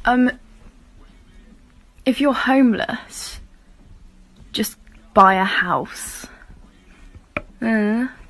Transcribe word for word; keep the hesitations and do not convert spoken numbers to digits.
Um, if you're homeless, just buy a house. Uh.